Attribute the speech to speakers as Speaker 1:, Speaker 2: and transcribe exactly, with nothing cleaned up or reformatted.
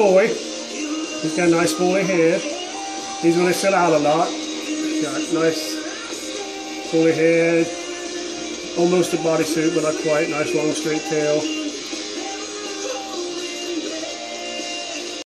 Speaker 1: boy. He's got a nice woolly head. He's going to sit out a lot. Got nice woolly head. Almost a bodysuit, but not quite. Nice long straight tail.